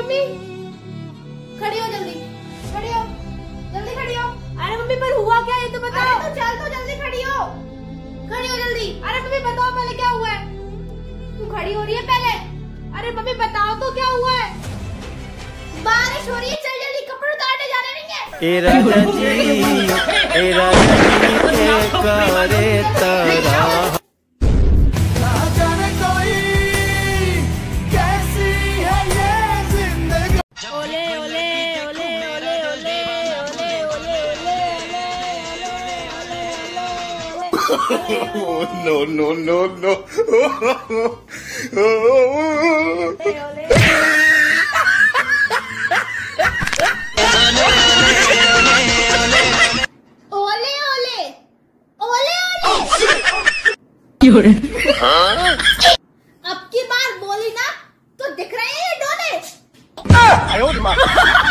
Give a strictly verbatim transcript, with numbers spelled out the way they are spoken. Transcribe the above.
Mummy खड़ी हो, जल्दी खड़ी हो, जल्दी खड़ी हो। अरे मम्मी पर हुआ क्या ये तो बताओ। अरे तो चल तो जल्दी खड़ी हो, खड़ी हो जल्दी। अरे मम्मी बताओ पहले क्या हुआ है। तू खड़ी हो रही है पहले। अरे मम्मी बताओ तो क्या हुआ है। बारिश हो रही है, चल जल्दी, कपड़े उतारने जाने नहीं है। ए राजा जी, ए राजा जी के करे तारा। ओले ओले ओले ओले ओले ओले ओले ओले ओले। No no no no. ओले ओले ओले ओले। अब की बार बोली ना तो दिख रहे हैं ये डोले।